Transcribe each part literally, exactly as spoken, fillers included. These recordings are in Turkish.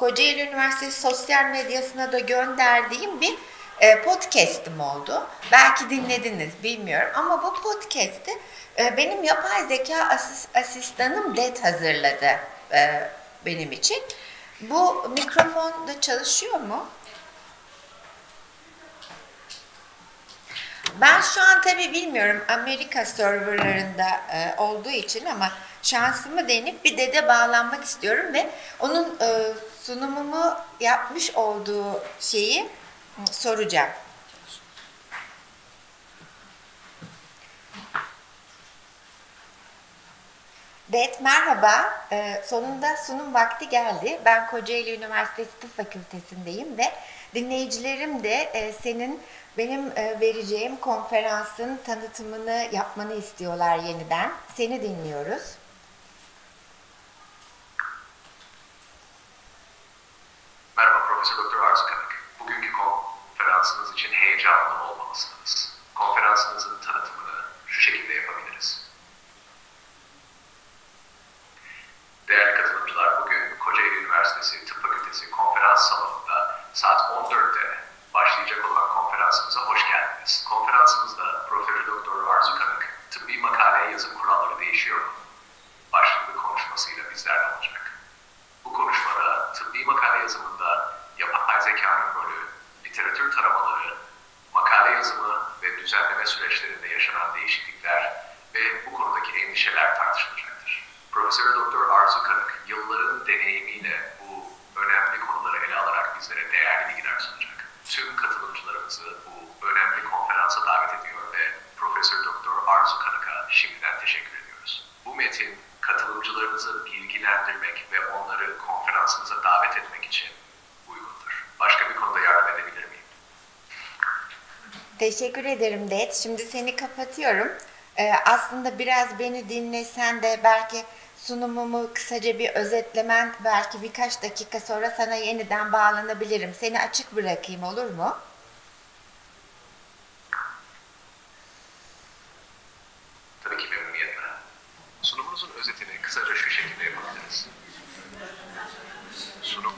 Kocaeli Üniversitesi sosyal medyasına da gönderdiğim bir e, podcast'im oldu. Belki dinlediniz, bilmiyorum. Ama bu podcast'i e, benim yapay zeka asist, asistanım Det hazırladı e, benim için. Bu mikrofon da çalışıyor mu? Ben şu an tabii bilmiyorum, Amerika serverlarında e, olduğu için, ama şansımı deneyip bir dede bağlanmak istiyorum ve onun e, sunumumu yapmış olduğu şeyi hı, soracağım. Det merhaba. E, sonunda sunum vakti geldi. Ben Kocaeli Üniversitesi Tıp Fakültesindeyim ve dinleyicilerim de e, senin benim e, vereceğim konferansın tanıtımını yapmanı istiyorlar yeniden. Seni dinliyoruz. Merhaba Profesör Doktor Arzu Kanık. Bugünkü konferansınız için heyecanlı olmalısınız. Konferansınızın tanıtımını şu şekilde yapabiliriz. Değerli katılımcılar, bugün Kocaeli Üniversitesi Tıp Fakültesi konferans salonunda saat on dörtte başlayacak olan konferansımıza hoş geldiniz. Konferansımızda Profesör Doktor Arzu Kanık, tıbbi makale yazım kuralları değişiyor mu? Başlıklı konuşmasıyla bizlerle olacak. Bu konuşmada tıbbi makale yazımında yapay zekanın rolü, literatür taramaları, makale yazımı ve düzenleme süreçlerinde yaşanan değişiklikler ve bu konudaki endişeler tartışılacaktır. Profesör Doktor Arzu Kanık, yılların deneyimiyle bu önemli konuları ele alarak bizlere değerli bilgiler sunacak. Tüm katılımcılarımızı bu önemli konferansa davet ediyor ve Profesör Doktor Arzu Kanık'a şimdiden teşekkür ediyoruz. Bu metin katılımcılarınızı bilgilendirmek ve onları konferansınıza davet etmek için uygundur. Başka bir konuda yardım edebilir miyim? Teşekkür ederim Det. Şimdi seni kapatıyorum. Ee, aslında biraz beni dinlesen de belki sunumumu kısaca bir özetlemen, belki birkaç dakika sonra sana yeniden bağlanabilirim. Seni açık bırakayım, olur mu? Tabii ki memnuniyetle. Sunumunuzun özetini kısaca şu şekilde yapabiliriz. Sunum.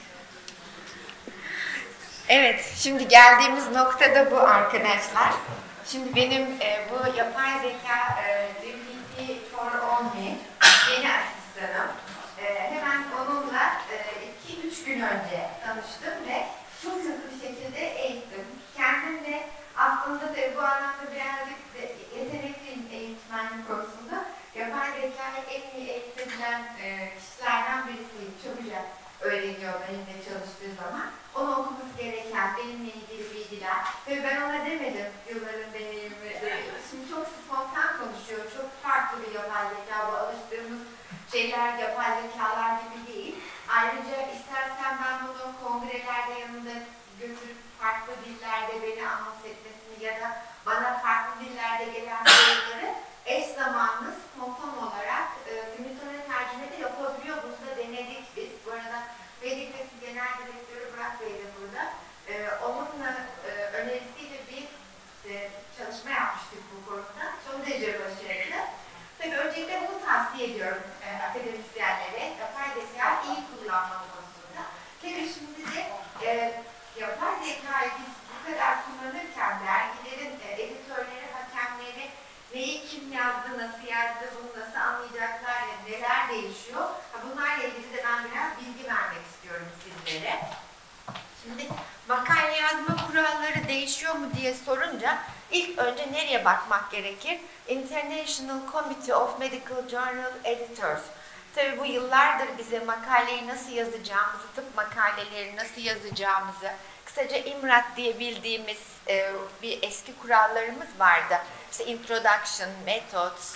Evet, şimdi geldiğimiz nokta da bu arkadaşlar. Şimdi benim e, bu yapay zeka e, G P T for Omni yeni asistanım. E, hemen onunla iki üç gün önce tanıştım ve çok hızlı bir şekilde eğittim. Kendim de aslında tabii bu anlamda birazcık de yetenekliyim eğitmenlik konusunda. Yapay zekayı en iyi eğitebilen e, kişilerden birisiyim. Çabucak öğreniyor benimle çalıştığı zaman. Onu okuması gereken, benimle ilgili bilgiler. Tabii ben ona demedim yılların deneyimi. Şimdi çok spontan konuşuyor, çok farklı bir yapay zeka. Bu alıştığımız şeyler, yapay zekalar gibi değil. Ayrıca istersen ben bunu kongrelerde yanında götürüp farklı dillerde beni anons etmesini ya da bana farklı dillerde gelen soruları eş zamanlı, spontan olarak e, simultane tercüme de yapabiliyor. Bunu da denedik biz. Bu arada Medikası Genel Direktörü Burak Bey de burada. E, onunla e, önerisiyle bir e, çalışma yapmıştık bu konuda. Son derece başarılı. Tabii öncelikle bunu tavsiye ediyorum e, akademisyenlere. Yapay zeka iyi kullanma konusunda. Tabii şimdi de e, yapay zekayı biz bu kadar kullanırken dergilerin e, editörleri, hakemleri neyi kim yazdı, nasıl yazdı, bunu nasıl anlayacaklar, ya neler değişiyor. Bunlarla ilgili de ben biraz bilgi vermek istiyorum sizlere. Şimdi makale yazma kuralları değişiyor mu diye sorunca ilk önce nereye bakmak gerekir? International Committee of Medical Journal Editors. Tabii bu yıllardır bize makaleyi nasıl yazacağımızı, tıp makaleleri nasıl yazacağımızı, kısaca İMRAT diye bildiğimiz e, bir eski kurallarımız vardı. İşte introduction, methods,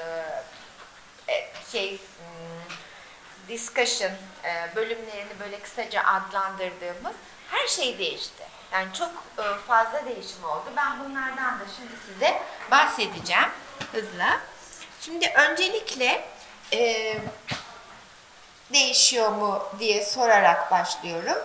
e, şey, discussion e, bölümlerini böyle kısaca adlandırdığımız her şey değişti. Yani çok e, fazla değişim oldu. Ben bunlardan da şimdi size bahsedeceğim hızla. Şimdi öncelikle e, değişiyor mu diye sorarak başlıyorum.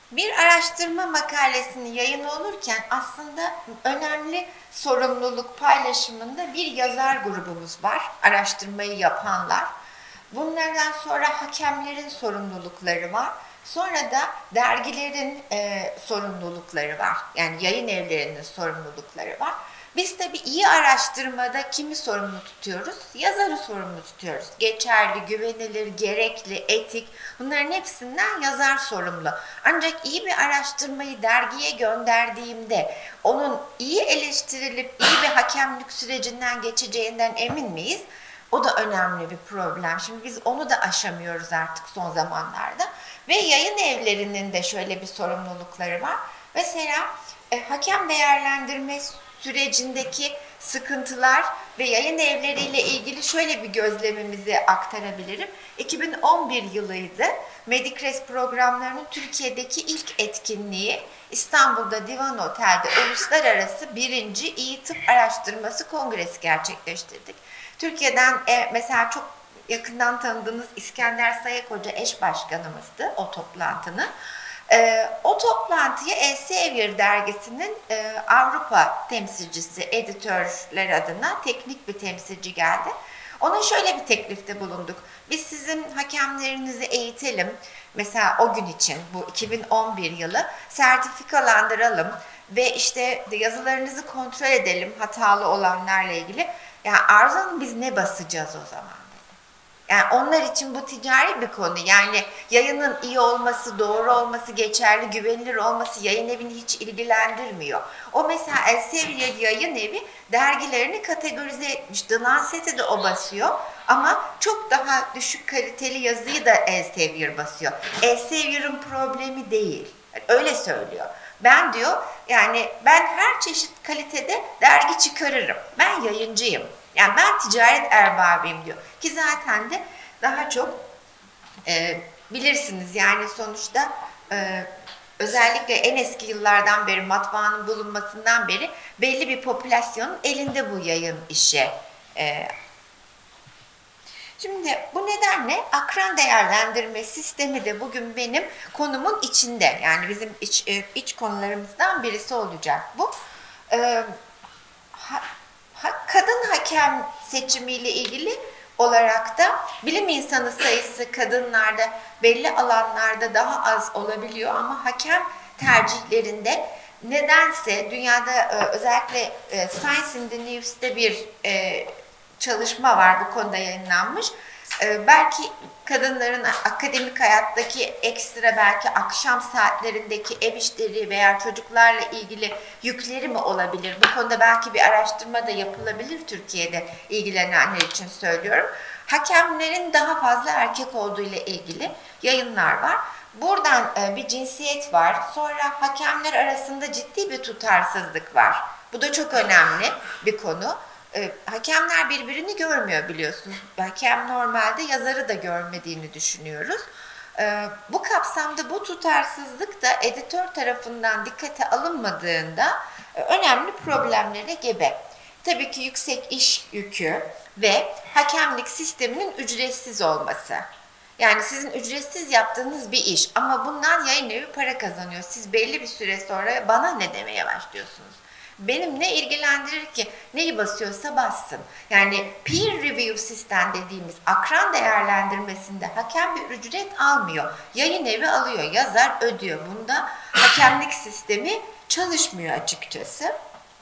Bir araştırma makalesinin yayını olurken aslında önemli sorumluluk paylaşımında bir yazar grubumuz var, araştırmayı yapanlar. Bunlardan sonra hakemlerin sorumlulukları var. Sonra da dergilerin e, sorumlulukları var. Yani yayın evlerinin sorumlulukları var. Biz tabii iyi araştırmada kimi sorumlu tutuyoruz? Yazarı sorumlu tutuyoruz. Geçerli, güvenilir, gerekli, etik, bunların hepsinden yazar sorumlu. Ancak iyi bir araştırmayı dergiye gönderdiğimde onun iyi eleştirilip iyi bir hakemlik sürecinden geçeceğinden emin miyiz? O da önemli bir problem. Şimdi biz onu da aşamıyoruz artık son zamanlarda. Ve yayın evlerinin de şöyle bir sorumlulukları var. Mesela e, hakem değerlendirme sürecindeki sıkıntılar ve yayın evleriyle ilgili şöyle bir gözlemimizi aktarabilirim. iki bin on bir yılıydı. Medikres programlarının Türkiye'deki ilk etkinliği İstanbul'da Divan Otel'de uluslararası birinci İyi Tıp Araştırması Kongresi gerçekleştirdik. Türkiye'den e, mesela çok yakından tanıdığınız İskender Sayık Hoca eş başkanımızdı o toplantının. E, o toplantıya Elsevier dergisinin e, Avrupa temsilcisi, editörler adına teknik bir temsilci geldi. Ona şöyle bir teklifte bulunduk. Biz sizin hakemlerinizi eğitelim. Mesela o gün için bu iki bin on bir yılı sertifikalandıralım ve işte yazılarınızı kontrol edelim hatalı olanlarla ilgili. Yani Arzu Hanım biz ne basacağız o zaman dedi. Yani onlar için bu ticari bir konu. Yani yayının iyi olması, doğru olması, geçerli, güvenilir olması yayın evini hiç ilgilendirmiyor. O mesela Elsevier yayın evi dergilerini kategorize etmiş. The Lancet'i de o basıyor ama çok daha düşük kaliteli yazıyı da Elsevier basıyor. Elsevier'in problemi değil. Yani öyle söylüyor. Ben diyor yani ben her çeşit kalitede dergi çıkarırım. Ben yayıncıyım. Yani ben ticaret erbabıyım diyor. Ki zaten de daha çok e, bilirsiniz yani sonuçta e, özellikle en eski yıllardan beri matbaanın bulunmasından beri belli bir popülasyonun elinde bu yayın işi. E, Şimdi bu nedenle akran değerlendirme sistemi de bugün benim konumun içinde. Yani bizim iç, iç konularımızdan birisi olacak bu. Ee, ha, ha, kadın hakem seçimiyle ilgili olarak da bilim insanı sayısı kadınlarda belli alanlarda daha az olabiliyor ama hakem tercihlerinde nedense dünyada özellikle Science in the News'te bir çalışma var bu konuda yayınlanmış. Ee, belki kadınların akademik hayattaki ekstra belki akşam saatlerindeki ev işleri veya çocuklarla ilgili yükleri mi olabilir? Bu konuda belki bir araştırma da yapılabilir Türkiye'de ilgilenenler için söylüyorum. Hakemlerin daha fazla erkek olduğu ile ilgili yayınlar var. Buradan e, bir cinsiyet var. Sonra hakemler arasında ciddi bir tutarsızlık var. Bu da çok önemli bir konu. E, hakemler birbirini görmüyor biliyorsunuz. Hakem normalde yazarı da görmediğini düşünüyoruz. E, bu kapsamda bu tutarsızlık da editör tarafından dikkate alınmadığında e, önemli problemlere gebe. Tabii ki yüksek iş yükü ve hakemlik sisteminin ücretsiz olması. Yani sizin ücretsiz yaptığınız bir iş ama bundan yayın evi para kazanıyor. Siz belli bir süre sonra bana ne demeye başlıyorsunuz? Benim ne ilgilendirir ki neyi basıyorsa bassın. Yani peer review sistem dediğimiz akran değerlendirmesinde hakem bir ücret almıyor. Yayın evi alıyor, yazar ödüyor. Bunda hakemlik sistemi çalışmıyor açıkçası.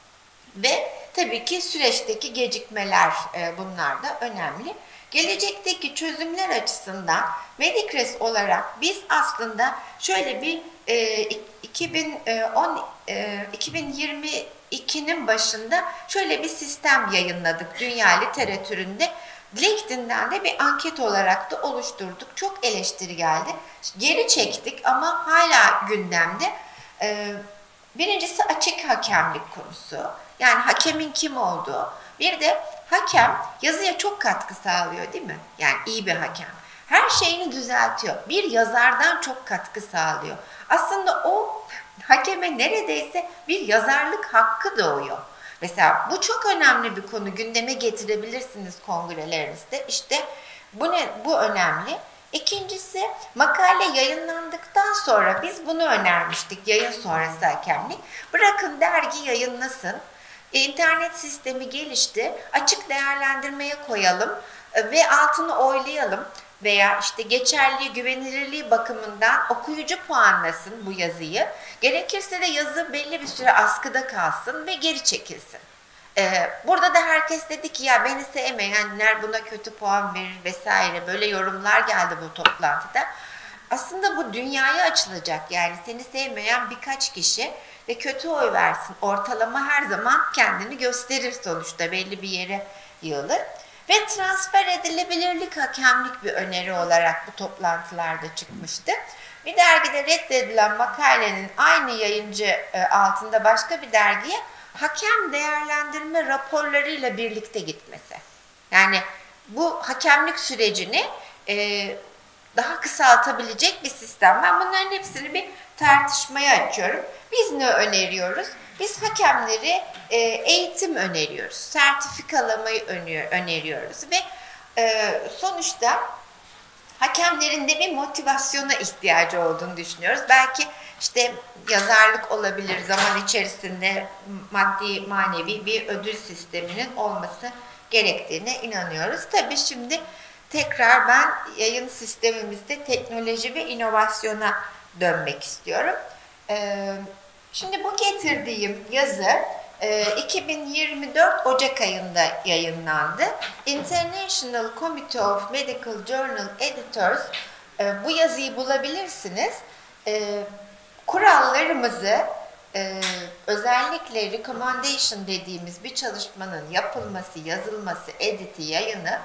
Ve tabii ki süreçteki gecikmeler e, bunlar da önemli. Gelecekteki çözümler açısından Medikres olarak biz aslında şöyle bir e, iki bin on, e, iki bin yirmi ikinin başında şöyle bir sistem yayınladık dünya literatüründe. LinkedIn'den de bir anket olarak da oluşturduk. Çok eleştiri geldi. Geri çektik ama hala gündemde. E, birincisi açık hakemlik konusu. Yani hakemin kim olduğu. Bir de hakem yazıya çok katkı sağlıyor değil mi? Yani iyi bir hakem. Her şeyini düzeltiyor. Bir yazardan çok katkı sağlıyor. Aslında o hakeme neredeyse bir yazarlık hakkı doğuyor. Mesela bu çok önemli bir konu. Gündeme getirebilirsiniz kongrelerinizde. İşte bu ne? Bu önemli. İkincisi, makale yayınlandıktan sonra biz bunu önermiştik, yayın sonrası hakemlik. Bırakın dergi yayınlasın, İnternet sistemi gelişti, açık değerlendirmeye koyalım ve altını oylayalım veya işte geçerliği, güvenilirliği bakımından okuyucu puanlasın bu yazıyı. Gerekirse de yazı belli bir süre askıda kalsın ve geri çekilsin. Ee, burada da herkes dedi ki ya beni sevmeyenler buna kötü puan verir vesaire, böyle yorumlar geldi bu toplantıda. Aslında bu dünyaya açılacak, yani seni sevmeyen birkaç kişi ve kötü oy versin. Ortalama her zaman kendini gösterir, sonuçta belli bir yere yığılır. Ve transfer edilebilirlik hakemlik bir öneri olarak bu toplantılarda çıkmıştı. Bir dergide reddedilen makalenin aynı yayıncı altında başka bir dergiye hakem değerlendirme raporlarıyla birlikte gitmesi. Yani bu hakemlik sürecini e, daha kısaltabilecek bir sistem. Ben bunların hepsini bir tartışmaya açıyorum. Biz ne öneriyoruz? Biz hakemleri e, eğitim öneriyoruz, sertifikalamayı öneriyoruz ve e, sonuçta hakemlerin de bir motivasyona ihtiyacı olduğunu düşünüyoruz. Belki işte yazarlık olabilir, zaman içerisinde maddi manevi bir ödül sisteminin olması gerektiğine inanıyoruz. Tabii şimdi tekrar ben yayın sistemimizde teknoloji ve inovasyona dönmek istiyorum. Ee, şimdi bu getirdiğim yazı e, iki bin yirmi dört Ocak ayında yayınlandı. International Committee of Medical Journal Editors, e, bu yazıyı bulabilirsiniz. E, kurallarımızı e, özellikle recommendation dediğimiz bir çalışmanın yapılması, yazılması, editi, yayını,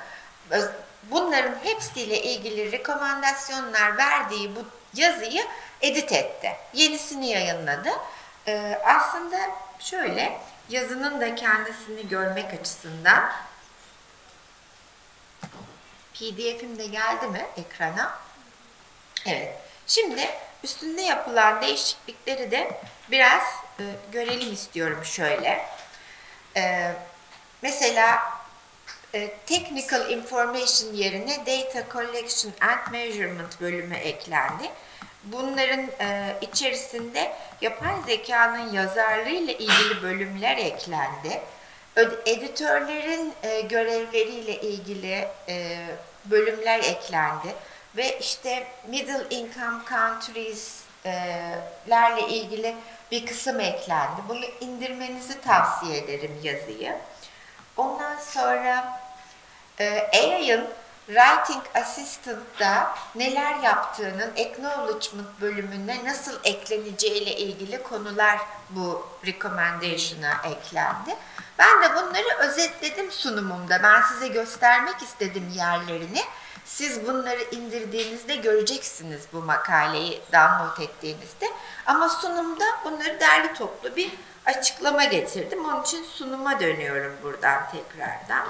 bunların hepsiyle ilgili rekomendasyonlar verdiği bu yazıyı edit etti. Yenisini yayınladı. Ee, aslında şöyle, yazının da kendisini görmek açısından P D F'im de geldi mi ekrana? Evet. Şimdi üstünde yapılan değişiklikleri de biraz e, görelim istiyorum şöyle. E, mesela Technical Information yerine Data Collection and Measurement bölümü eklendi. Bunların e, içerisinde yapay zekanın yazarlığı ile ilgili bölümler eklendi. Editörlerin e, görevleriyle ilgili e, bölümler eklendi. Ve işte Middle Income Countries'lerle e, ilgili bir kısım eklendi. Bunu indirmenizi tavsiye ederim, yazıyı. Ondan sonra e, A I'ın Writing Assistant'da neler yaptığının Acknowledgement bölümüne nasıl ekleneceği ile ilgili konular bu recommendation'a eklendi. Ben de bunları özetledim sunumumda. Ben size göstermek istedim yerlerini. Siz bunları indirdiğinizde göreceksiniz, bu makaleyi download ettiğinizde. Ama sunumda bunları derli toplu bir açıklama getirdim. Onun için sunuma dönüyorum buradan tekrardan.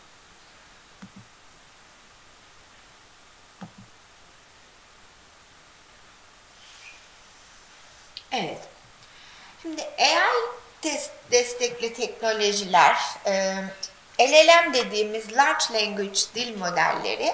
Evet. Şimdi A I test destekli teknolojiler, L L M dediğimiz Large Language Dil modelleri,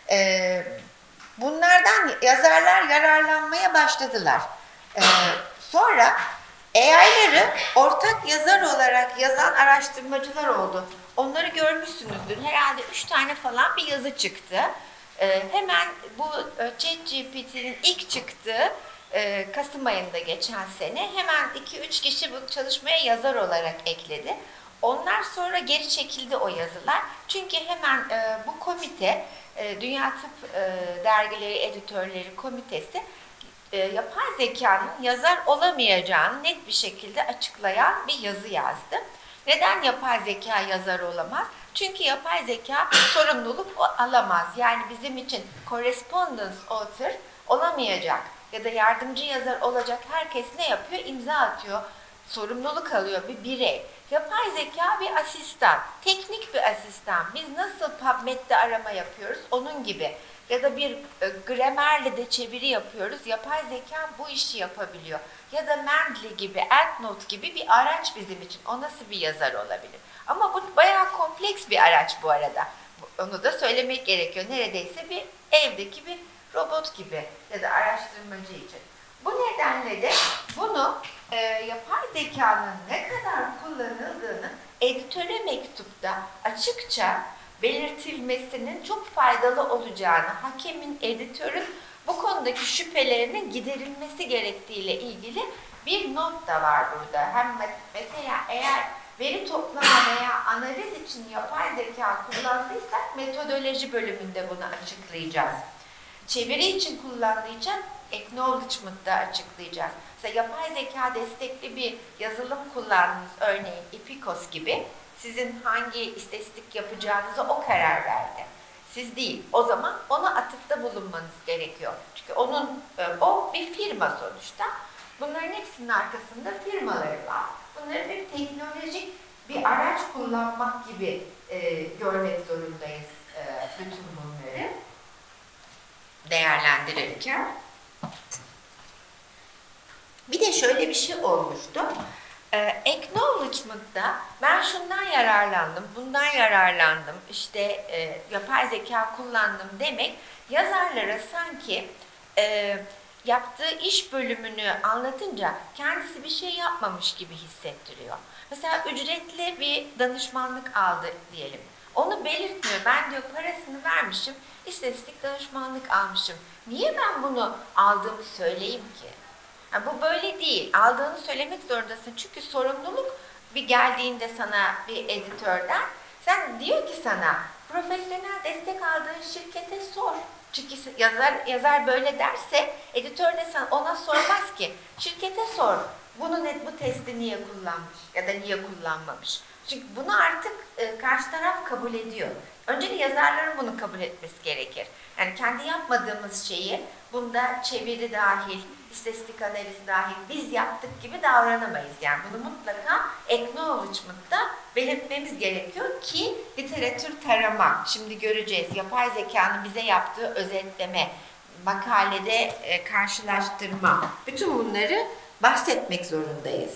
bunlardan yazarlar yararlanmaya başladılar. Sonra A I'ları ortak yazar olarak yazan araştırmacılar oldu. Onları görmüşsünüzdür. Herhalde üç tane falan bir yazı çıktı. Ee, hemen bu ChatGPT'nin ilk çıktığı e, Kasım ayında geçen sene hemen iki üç kişi bu çalışmaya yazar olarak ekledi. Onlar sonra geri çekildi o yazılar. Çünkü hemen e, bu komite, e, Dünya Tıp e, Dergileri Editörleri Komitesi, E, yapay zekanın yazar olamayacağını net bir şekilde açıklayan bir yazı yazdı. Neden yapay zeka yazar olamaz? Çünkü yapay zeka sorumluluk alamaz. Yani bizim için correspondence author olamayacak ya da yardımcı yazar olacak herkes ne yapıyor? İmza atıyor, sorumluluk alıyor bir birey. Yapay zeka bir asistan, teknik bir asistan. Biz nasıl PubMed'de arama yapıyoruz? Onun gibi. Ya da bir e, gramerle de çeviri yapıyoruz. Yapay zeka bu işi yapabiliyor. Ya da Mendeley gibi, EndNote gibi bir araç bizim için. O nasıl bir yazar olabilir? Ama bu bayağı kompleks bir araç bu arada. Onu da söylemek gerekiyor. Neredeyse bir evdeki bir robot gibi ya da araştırmacı için. Bu nedenle de bunu e, yapay zekanın ne kadar kullanıldığını editöre mektupta açıkça belirtilmesinin çok faydalı olacağını, hakemin, editörün bu konudaki şüphelerinin giderilmesi gerektiğiyle ilgili bir not da var burada. Hem mesela eğer veri toplama veya analiz için yapay zeka kullandıysak metodoloji bölümünde bunu açıklayacağız. Çeviri için kullandıysak acknowledgement'da açıklayacağız. Mesela yapay zeka destekli bir yazılım kullandınız, örneğin Epikos gibi. Sizin hangi istatistik yapacağınıza o karar verdi. Siz değil. O zaman ona atıfta bulunmanız gerekiyor. Çünkü onun, o bir firma sonuçta. Bunların hepsinin arkasında firmaları var. Bunları bir teknolojik bir araç kullanmak gibi e, görmek zorundayız e, bütün bunları değerlendirirken. Bir de şöyle bir şey olmuştu. E, acknowledgement'da ben şundan yararlandım, bundan yararlandım, işte e, yapay zeka kullandım demek yazarlara sanki e, yaptığı iş bölümünü anlatınca kendisi bir şey yapmamış gibi hissettiriyor. Mesela ücretli bir danışmanlık aldı diyelim. Onu belirtmiyor. Ben diyor parasını vermişim, istatistik danışmanlık almışım. Niye ben bunu aldığımı söyleyeyim ki? Yani bu böyle değil. Aldığını söylemek zorundasın. Çünkü sorumluluk bir geldiğinde sana bir editörden, sen diyor ki sana profesyonel destek aldığın şirkete sor. Çünkü yazar, yazar böyle derse editör de sana, ona sormaz ki. Şirkete sor. Bunu net, bu testi niye kullanmış ya da niye kullanmamış. Çünkü bunu artık e, karşı taraf kabul ediyor. Önce de yazarların bunu kabul etmesi gerekir. Yani kendi yapmadığımız şeyi bunda çeviri dahil, istatistik analizi dahil biz yaptık gibi davranamayız. Yani bunu mutlaka acknowledgement'ta belirtmemiz gerekiyor ki literatür tarama, şimdi göreceğiz, yapay zekanın bize yaptığı özetleme, makalede e, karşılaştırma, bütün bunları bahsetmek zorundayız.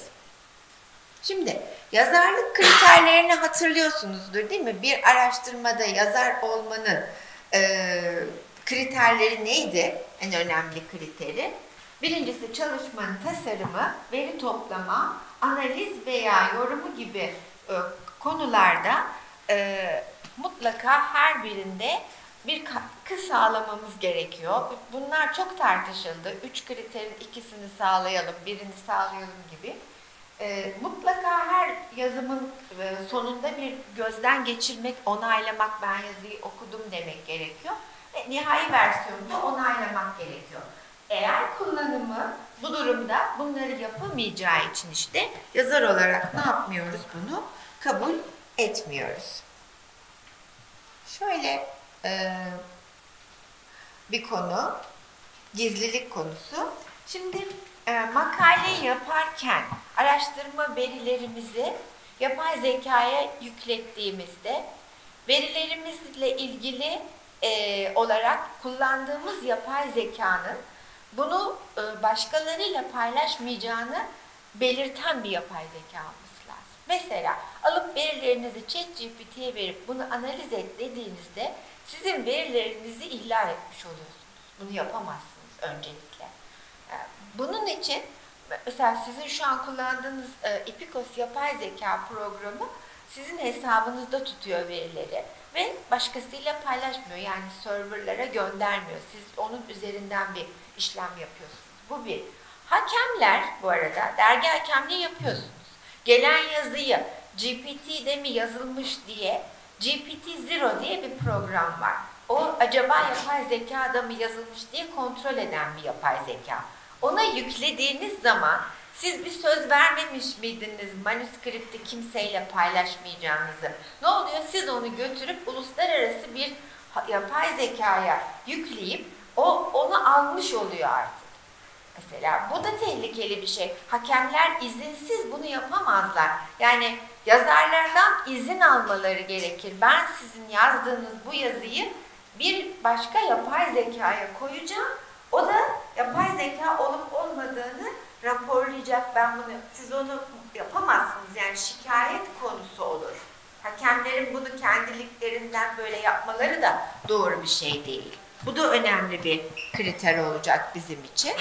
Şimdi yazarlık kriterlerini hatırlıyorsunuzdur değil mi? Bir araştırmada yazar olmanın e, kriterleri neydi? En önemli kriteri. Birincisi çalışmanın tasarımı, veri toplama, analiz veya yorumu gibi e, konularda e, mutlaka her birinde bir katkı sağlamamız gerekiyor. Bunlar çok tartışıldı. Üç kriterin ikisini sağlayalım, birini sağlayalım gibi. E, mutlaka her yazımın e, sonunda bir gözden geçirmek, onaylamak, ben yazıyı okudum demek gerekiyor. Ve nihai versiyonunda onaylamak gerekiyor. Eğer kullanımı bu durumda bunları yapamayacağı için işte yazar olarak ne yapmıyoruz bunu? Kabul etmiyoruz. Şöyle e, bir konu, gizlilik konusu. Şimdi e, makale yaparken araştırma verilerimizi yapay zekaya yüklettiğimizde verilerimizle ilgili e, olarak kullandığımız yapay zekanın bunu e, başkalarıyla paylaşmayacağını belirten bir yapay zeka olması lazım. Mesela alıp verilerinizi ChatGPT'ye verip bunu analiz et dediğinizde sizin verilerinizi ihlal etmiş oluyorsunuz. Bunu yapamazsınız öncelikle. Bunun için mesela sizin şu an kullandığınız e, Epikos yapay zeka programı sizin hesabınızda tutuyor verileri ve başkasıyla paylaşmıyor. Yani serverlara göndermiyor. Siz onun üzerinden bir işlem yapıyorsunuz. Bu bir. Hakemler bu arada dergi hakemliği yapıyorsunuz. Gelen yazıyı G P T'de mi yazılmış diye G P T Zero diye bir program var. O acaba yapay zekada mı yazılmış diye kontrol eden bir yapay zeka. Ona yüklediğiniz zaman siz bir söz vermemiş miydiniz manuskripti kimseyle paylaşmayacağınızı? Ne oluyor? Siz onu götürüp uluslararası bir yapay zekaya yükleyip o onu almış oluyor artık. Mesela bu da tehlikeli bir şey. Hakemler izinsiz bunu yapamazlar. Yani yazarlardan izin almaları gerekir. Ben sizin yazdığınız bu yazıyı bir başka yapay zekaya koyacağım. O da yapay zeka olup olmadığını raporlayacak. Ben bunu, siz onu yapamazsınız. Yani şikayet konusu olur. Hakemlere dizaynların bunu kendiliklerinden böyle yapmaları da doğru bir şey değil. Bu da önemli bir kriter olacak bizim için.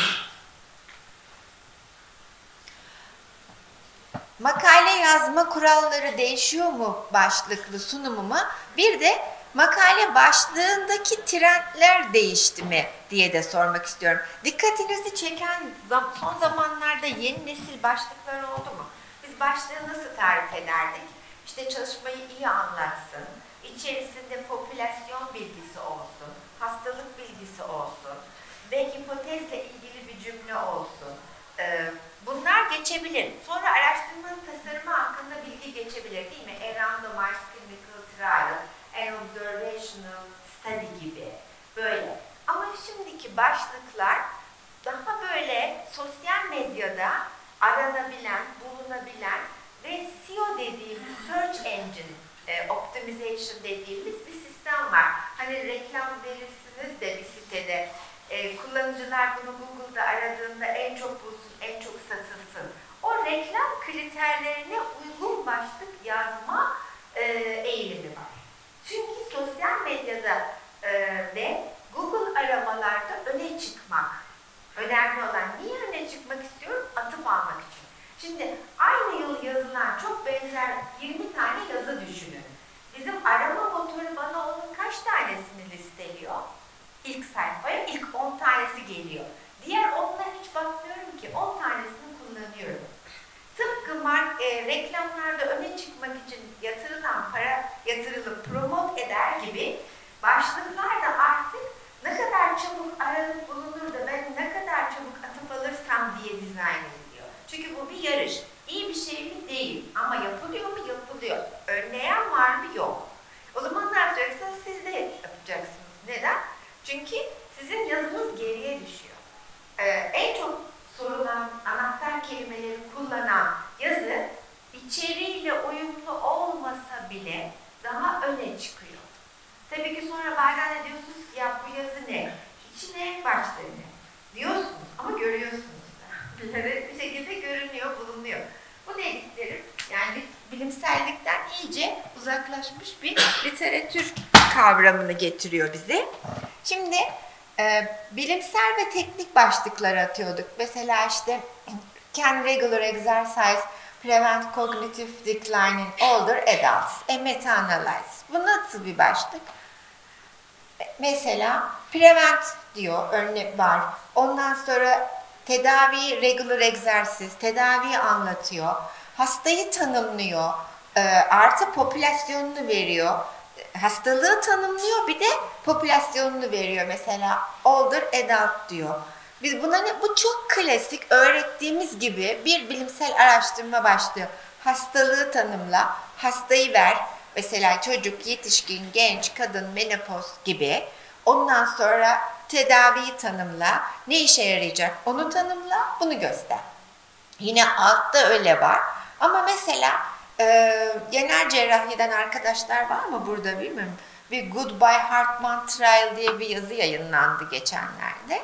Makale yazma kuralları değişiyor mu başlıklı sunumuma bir de makale başlığındaki trendler değişti mi diye de sormak istiyorum. Dikkatinizi çeken son zamanlarda yeni nesil başlıklar oldu mu? Biz başlığı nasıl tarif ederdik? İşte çalışmayı iyi anlatsın, içerisinde popülasyon bilgisi olsun, hastalık bilgisi olsun ve hipotezle ilgili bir cümle olsun. Ee, bunlar geçebilir. Sonra araştırmanın tasarımı hakkında bilgi geçebilir değil mi? A randomized clinical trial, an observational study gibi böyle. Ama şimdiki başlıklar daha böyle sosyal medyada aranabilen, bulunabilen ve S E O dediğimiz Search Engine e, Optimization dediğimiz bir sistem var. Hani reklam verirsiniz de bir sitede e, kullanıcılar bunu Google'da aradığında en çok bulsun, en çok satılsın. O reklam kriterlerine uygun başlık yazma e, eğilimi var. Çünkü sosyal medyada e, ve Google aramalarda öne çıkmak önemli olan. Niye öne çıkmak istiyorum? Atıp almak için. Şimdi aynı yıl yazılan çok benzer yirmi tane yazı düşünün. Bizim arama motoru bana onun kaç tanesini listeliyor? İlk sayfaya ilk on tanesi geliyor. Diğer onlara hiç bakmıyorum ki on tanesini kullanıyorum. Tıpkı mark, e, reklamlarda öne çıkmak için yatırılan para yatırılıp promote eder gibi başlıklar da artık ne kadar çabuk aranıp bulunur da ben ne kadar çabuk atıp alırsam diye dizayn ediliyor. Çünkü bu bir yarış. İyi bir şey mi? Değil. Ama yapılıyor mu? Yapılıyor. Önleyen var mı? Yok. O zaman ne yapacaksınız? Siz de yapacaksınız. Neden? Çünkü sizin yazınız geriye düşüyor. Ee, en çok sorulan anahtar kelimeleri kullanan yazı içeriğiyle uyumlu olmasa bile daha öne çıkıyor. Tabii ki sonra bazen de diyorsunuz ki ya bu yazı ne? İçine başlığı ne? Diyorsunuz ama görüyorsunuz da. Bir şekilde görünüyor, bulunuyor. Bu dediklerim yani bilimsellikten iyice uzaklaşmış bir literatür kavramını getiriyor bize. Şimdi e, bilimsel ve teknik başlıklar atıyorduk. Mesela işte Can regular exercise prevent cognitive decline in older adults? A meta-analysis. Bu nasıl bir başlık? Mesela prevent diyor, örnek var. Ondan sonra tedavi, regular egzersiz, tedavi anlatıyor. Hastayı tanımlıyor, e, artı popülasyonunu veriyor. Hastalığı tanımlıyor, bir de popülasyonunu veriyor. Mesela older adult diyor. Biz buna ne? Bu çok klasik, öğrettiğimiz gibi bir bilimsel araştırma başlıyor. Hastalığı tanımla, hastayı ver. Mesela çocuk, yetişkin, genç, kadın, menopoz gibi. Ondan sonra tedaviyi tanımla, ne işe yarayacak onu tanımla, bunu göster. Yine altta öyle var. Ama mesela e, genel cerrahiden arkadaşlar var mı burada bilmiyorum. Bir Goodbye Hartman Trial diye bir yazı yayınlandı geçenlerde.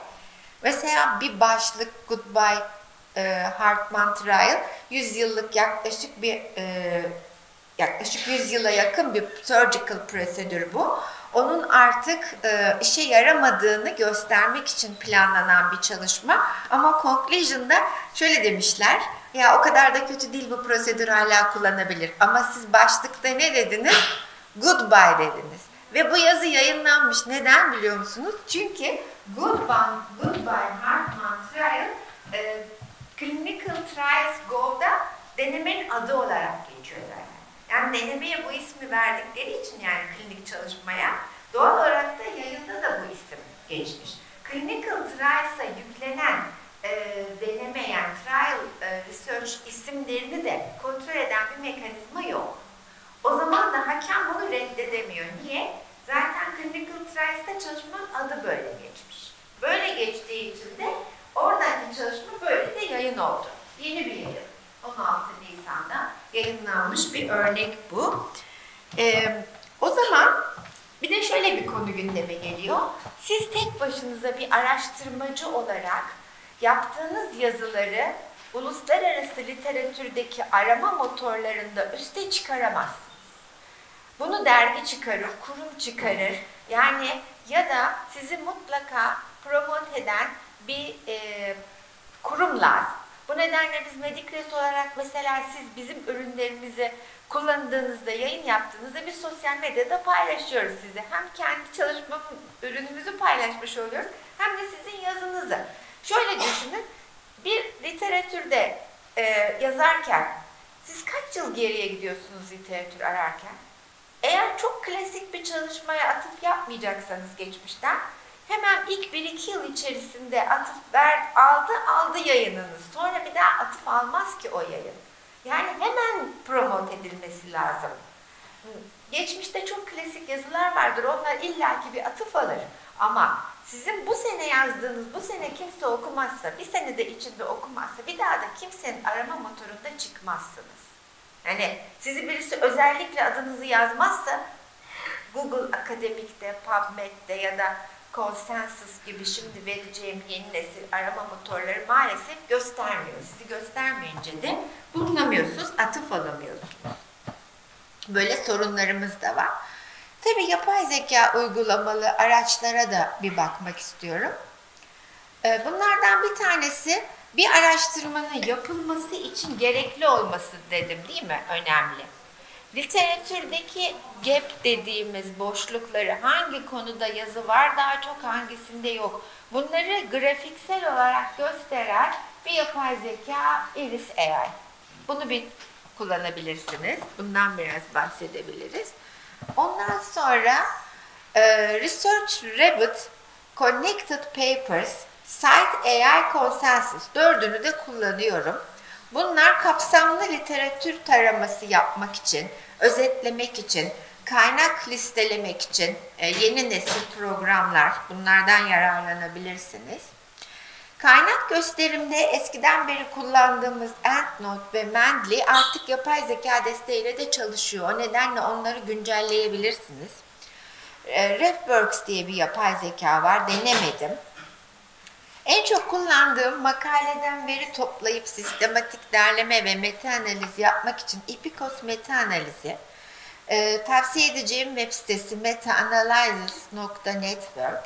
Mesela bir başlık Goodbye e, Hartman Trial, yüz yıllık yaklaşık bir e, yaklaşık yüz yıla yakın bir surgical prosedür bu. Onun artık e, işe yaramadığını göstermek için planlanan bir çalışma. Ama conclusion'da şöyle demişler, ya o kadar da kötü değil, bu prosedür hala kullanabilir. Ama siz başlıkta ne dediniz? Goodbye dediniz. Ve bu yazı yayınlanmış. Neden biliyor musunuz? Çünkü Goodbye, Goodbye Hartman Trial e, Clinical Trials Go'da denemenin adı olarak geçiyor zaten. Yani denemeye bu ismi verdikleri için, yani klinik çalışmaya, doğal olarak da yayında da bu isim geçmiş. Clinical Trials'a yüklenen e, deneme, yani Trial e, Research isimlerini de kontrol eden bir mekanizma yok. O zaman da hakem bunu reddedemiyor. Niye? Zaten Clinical Trials'ta çalışmanın adı böyle geçmiş. Böyle geçtiği için de oradaki çalışma böyle de yayın oldu. Yeni bir yayın. on altı Nisan'da yayınlanmış bir örnek bu. Ee, o zaman bir de şöyle bir konu gündeme geliyor. Siz tek başınıza bir araştırmacı olarak yaptığınız yazıları uluslararası literatürdeki arama motorlarında üste çıkaramazsınız. Bunu dergi çıkarır, kurum çıkarır. Yani ya da sizi mutlaka promote eden bir e, kurum lazım. Bu nedenle biz Medikres olarak mesela siz bizim ürünlerimizi kullandığınızda, yayın yaptığınızda bir sosyal medyada paylaşıyoruz size. Hem kendi çalışma ürünümüzü paylaşmış oluyoruz hem de sizin yazınızı. Şöyle düşünün, bir literatürde e, yazarken siz kaç yıl geriye gidiyorsunuz literatür ararken? Eğer çok klasik bir çalışmaya atıf yapmayacaksanız geçmişten, hemen ilk bir iki yıl içerisinde atıf ver, aldı, aldı yayınınız. Sonra bir daha atıf almaz ki o yayın. Yani hemen promote edilmesi lazım. Geçmişte çok klasik yazılar vardır, onlar illaki bir atıf alır. Ama sizin bu sene yazdığınız, bu sene kimse okumazsa, bir sene de içinde okumazsa, bir daha da kimsenin arama motorunda çıkmazsınız. Yani sizi birisi özellikle adınızı yazmazsa, Google Akademik'te, PubMed'de ya da Consensus gibi şimdi vereceğim yeni nesil arama motorları maalesef göstermiyor. Sizi göstermeyince de bulunamıyorsunuz, atıf alamıyorsunuz. Böyle sorunlarımız da var. Tabii yapay zeka uygulamalı araçlara da bir bakmak istiyorum. Bunlardan bir tanesi bir araştırmanın yapılması için gerekli olması dedim değil mi? Önemli. Literatürdeki gap dediğimiz boşlukları, hangi konuda yazı var daha çok hangisinde yok, bunları grafiksel olarak gösteren bir yapay zeka Iris A I. Bunu bir kullanabilirsiniz. Bundan biraz bahsedebiliriz. Ondan sonra e, Research Rabbit, Connected Papers, Cite A I Consensus. Dördünü de kullanıyorum. Bunlar kapsamlı literatür taraması yapmak için, özetlemek için, kaynak listelemek için e, yeni nesil programlar, bunlardan yararlanabilirsiniz. Kaynak gösterimde eskiden beri kullandığımız EndNote ve Mendeley artık yapay zeka desteğiyle de çalışıyor. O nedenle onları güncelleyebilirsiniz. E, RefWorks diye bir yapay zeka var, denemedim. En çok kullandığım makaleden veri toplayıp sistematik derleme ve meta-analiz yapmak için Epikos meta-analizi. Ee, tavsiye edeceğim web sitesi metaanalysis nokta network.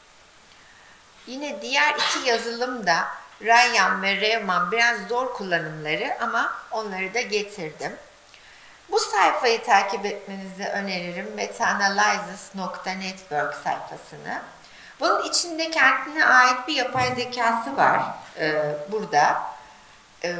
Yine diğer iki yazılım da Ryan ve Reuman biraz zor kullanımları ama onları da getirdim. Bu sayfayı takip etmenizi öneririm, metaanalysis nokta network sayfasını. Bunun içinde kendine ait bir yapay zekası var e, burada. E,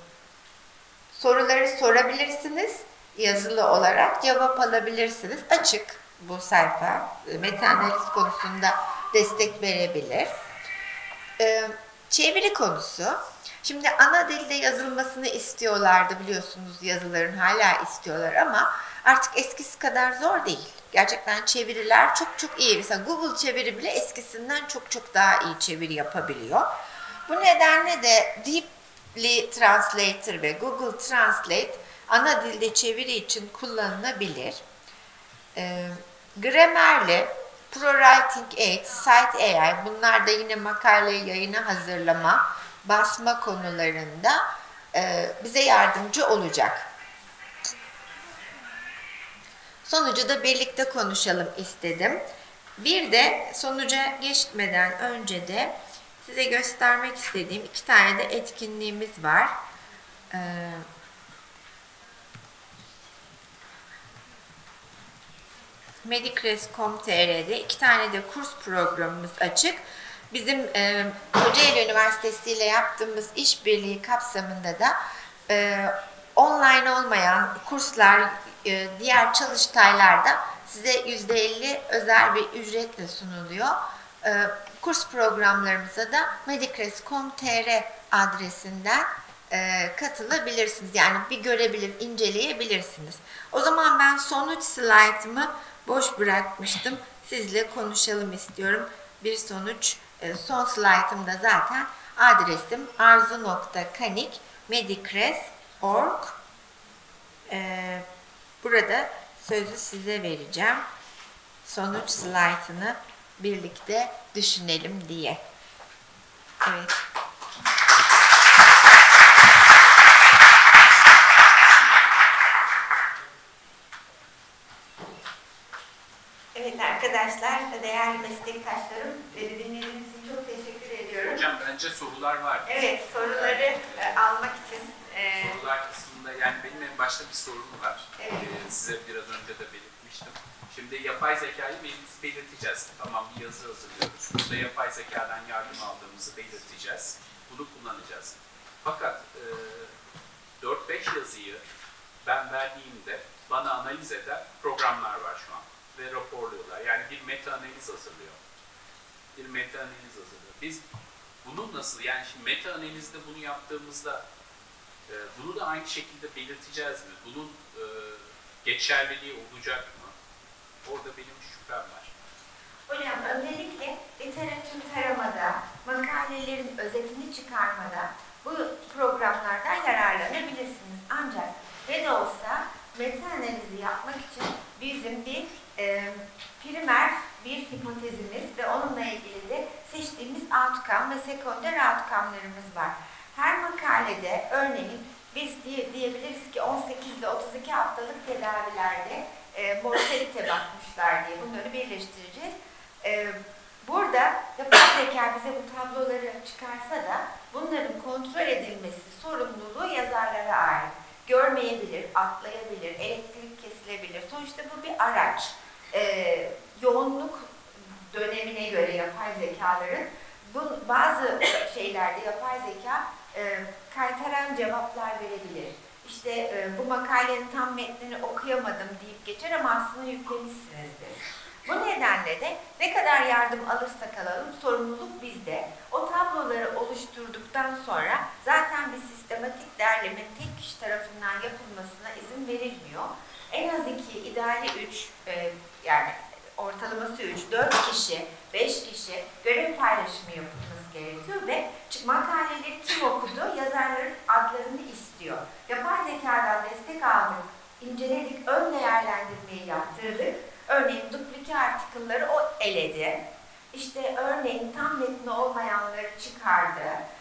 soruları sorabilirsiniz, yazılı olarak cevap alabilirsiniz. Açık bu sayfa, e, meta-analiz konusunda destek verebilir. E, çeviri konusu. Şimdi ana dilde yazılmasını istiyorlardı, biliyorsunuz yazıların hala istiyorlar ama artık eskisi kadar zor değil. Gerçekten çeviriler çok çok iyi. Mesela Google çeviri bile eskisinden çok çok daha iyi çeviri yapabiliyor. Bu nedenle de Deeply Translator ve Google Translate ana dilde çeviri için kullanılabilir. Ee, Grammarly, ProWriting Aid, Cite A I, bunlar da yine makale yayını hazırlama, basma konularında e, bize yardımcı olacak. Sonucu da birlikte konuşalım istedim. Bir de sonuca geçmeden önce de size göstermek istediğim iki tane de etkinliğimiz var. Ee, Medikres nokta com nokta tr'de iki tane de kurs programımız açık. Bizim e, Kocaeli Üniversitesi ile yaptığımız işbirliği kapsamında da e, online olmayan kurslar, e, diğer çalıştaylarda size yüzde elli özel bir ücretle sunuluyor. E, kurs programlarımıza da medikres nokta com nokta tr adresinden e, katılabilirsiniz. Yani bir görebilir, inceleyebilirsiniz. O zaman ben sonuç slaytımı boş bırakmıştım. Sizle konuşalım istiyorum. Bir sonuç, e, son slaytımda zaten adresim arzu nokta kanik medikres nokta org. E, burada sözü size vereceğim. Sonuç slaytını birlikte düşünelim diye. Evet. arkadaşlar, değerli meslektaşlarım, dinlediğiniz için çok teşekkür ediyorum. Hocam bence sorular var. Evet, soruları e, almak için. E... Sorular kısmında, yani benim en başta bir sorum var. Evet. Ee, size biraz önce de belirtmiştim. Şimdi yapay zekayı biz belirteceğiz. Tamam, bir yazı hazırlıyoruz. Burada yapay zekadan yardım aldığımızı belirteceğiz. Bunu kullanacağız. Fakat e, dört beş yazıyı ben verdiğimde bana analiz eden programlar var şu an. Ve raporluyorlar. Yani bir meta analiz hazırlıyor. Bir meta analiz hazırlıyor. Biz bunu nasıl, yani şimdi meta analizde bunu yaptığımızda e, bunu da aynı şekilde belirteceğiz mi? Bunun e, geçerliliği olacak mı? Orada benim şüphem var. Hocam öncelikle literatür taramada, makalelerin özetini çıkarmada bu programlardan yararlanabilirsiniz. Ancak ne de olsa meta analizi yapmak için bizim bir e, primer bir hipotezimiz ve onunla ilgili de seçtiğimiz outcome ve sekonder outcome'larımız var. Her makalede örneğin biz diye, diyebiliriz ki on sekiz ile otuz iki haftalık tedavilerde e, mortalite bakmışlar diye bunları birleştireceğiz. E, burada yapay zeka bize bu tabloları çıkarsa da bunların kontrol edilmesi sorumluluğu yazarlara ait. Görmeyebilir, atlayabilir, elektrik kesilebilir. Sonuçta bu bir araç. E, yoğunluk dönemine göre yapay zekaların bu, bazı şeylerde yapay zeka e, kaytaran cevaplar verebilir. İşte e, bu makalenin tam metnini okuyamadım deyip geçer ama aslında yüklemişsinizdir. Bu nedenle de ne kadar yardım alırsak alalım sorumluluk bizde. O tabloları oluşturduktan sonra zaten bir sistematik derleme tek kişi tarafından yapılmasına izin verilmiyor. En az iki, ideali üç, e, yani ortalaması üç, dört kişi, beş kişi görev paylaşımı yapılması gerekiyor ve makaleleri kim okudu, yazarların adlarını istiyor. Yapay zekadan destek aldık, inceledik, ön değerlendirmeyi yaptırdık. Örneğin duplike artikılları o eledi. İşte örneğin tam metni olmayanları çıkardı.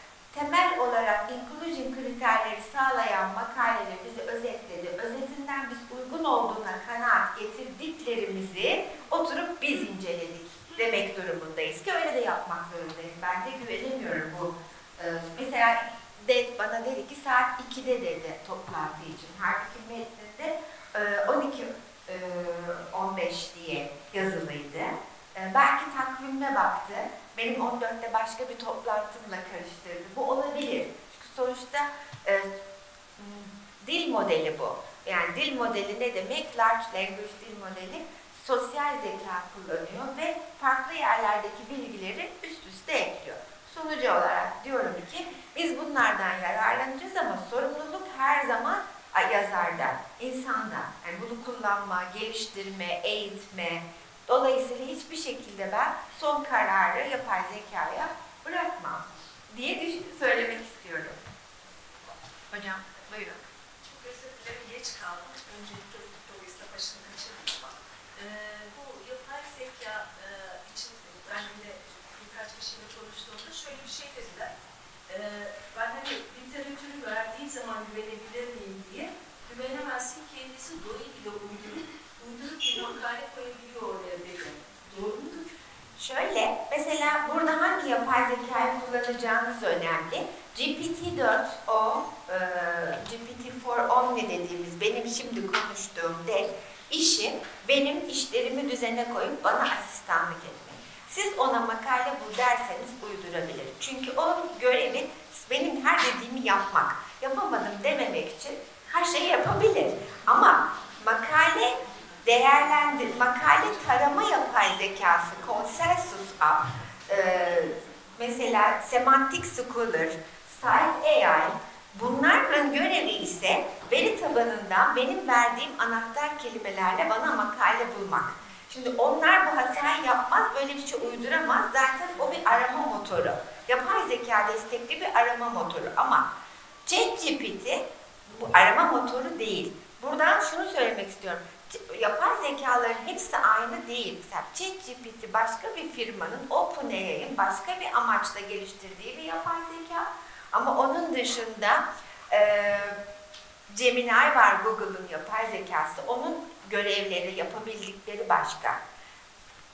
Temel olarak inclusion kriterleri sağlayan makaleleri bize özetledi. Özetinden biz uygun olduğuna kanaat getirdiklerimizi oturup biz inceledik demek durumundayız ki öyle de yapmak zorundayız. Ben de güvenemiyorum bu. Ee, mesela de, bana dedi ki saat ikide dedi toplantı için. Halbuki metninde e, on iki on beş diye yazılıydı. E, belki takvime baktı. Benim on dörtte başka bir toplantımla karıştırdı. Bu olabilir. Çünkü sonuçta e, dil modeli bu. Yani dil modeli ne demek? Large language dil modeli sosyal zeka kullanıyor ve farklı yerlerdeki bilgileri üst üste ekliyor. Sonucu olarak diyorum ki biz bunlardan yararlanacağız ama sorumluluk her zaman yazarda, insanda. Yani bunu kullanma, geliştirme, eğitme. Dolayısıyla hiçbir şekilde ben son kararı yapay zekaya bırakmam diye düşün, söylemek istiyorum. Hocam, buyurun. Çok özür dilerim, geç kaldım. Öncelikle dolayısıyla başını kaçırdım ama ee, bu yapay zeka e, için ben de birkaç kişiyle konuştuğumda şöyle bir şey dediler. Ee, ben hani literatürü verdiği zaman güvenebilir miyim diye, güvenemezsin, kendisi doğru bile uydurup, uydurup bir makale koyabiliyor oraya dedi. Doğru mudur? Şöyle, mesela burada hangi yapay zekayı kullanacağınız önemli. G P T dört o, e, G P T for Omni dediğimiz benim şimdi konuştuğum dev işi benim işlerimi düzene koyup bana asistanlık etmek. Siz ona makale bul derseniz uydurabilir. Çünkü onun görevi benim her dediğimi yapmak. Yapamadım dememek için her şeyi yapabilir. Ama makale değerlendir, makale tarama yapay zekası, Consensus App, e, mesela Semantic Scholar, Site A I, bunların görevi ise veri tabanından benim verdiğim anahtar kelimelerle bana makale bulmak. Şimdi onlar bu hatayı yapmaz, böyle bir şey uyduramaz. Zaten o bir arama motoru. Yapay zeka destekli bir arama motoru ama ChatGPT bu arama motoru değil. Buradan şunu söylemek istiyorum. Yapay zekaların hepsi aynı değil. Mesela ChatGPT başka bir firmanın, OpenAI'nin başka bir amaçla geliştirdiği bir yapay zeka. Ama onun dışında e, Gemini var, Google'ın yapay zekası. Onun görevleri, yapabildikleri başka.